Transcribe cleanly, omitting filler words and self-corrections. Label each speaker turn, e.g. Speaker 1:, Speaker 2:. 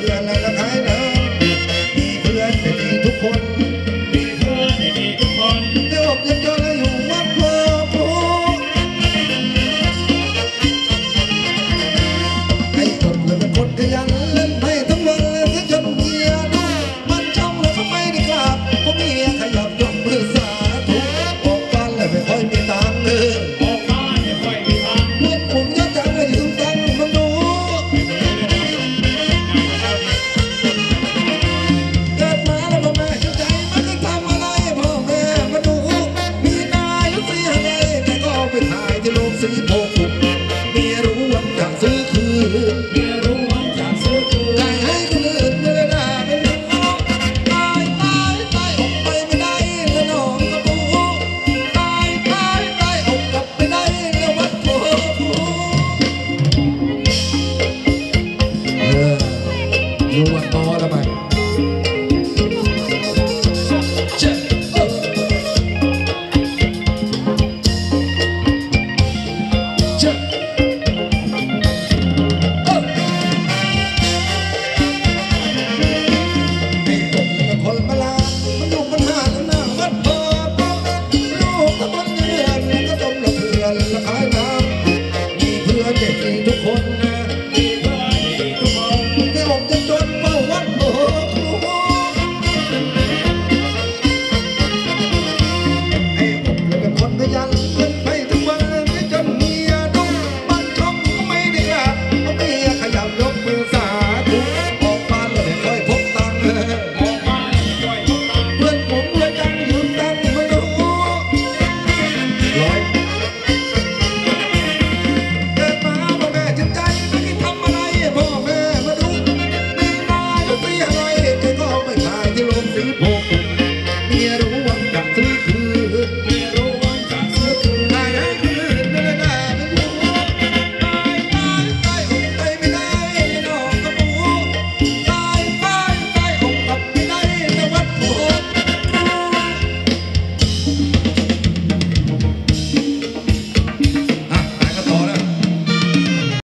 Speaker 1: พื่อนแล้วก็ใครเดิมมีเพื่อนไม่ดีทุกคนมีเพื่อนไม่ดีทุกคนเดี๋ยวอกยังจนอยู่วัดเพื่อผู้ไอ้คนเลยเป็นคนขยันเล่นให้ทั้งวันเลยทั้งจนเมียดูมันช่องแล้วทำไมได้กลับเพราะเมียขยับยกมือสาธุออกบ้านเลยไม่ค่อยมีตังค์เลยออกบ้านไม่ค่อยมีตังค์เมื่อผมยอดจังเลยยืมตังค์มันดูเกิดมาแล้วพ่อแม่เข้าใจมันจะทำอะไรพ่อแม่มาดูมีนายยุทธศรีหะไรแต่ก็ไปถ่ายที่โรงสีโพกุกเมียรู้ว่าจะซื้อคืนเมียรู้ว่าจะซื้อคืนใจให้คนอื่นไม่ได้ด่าเป็นน้องตายตายตายออกไปไม่ได้แล้วน้องก็บูตายตายตายออกกลับไปได้แล้ววัดโพผู้รู้วันโตแล้วไหม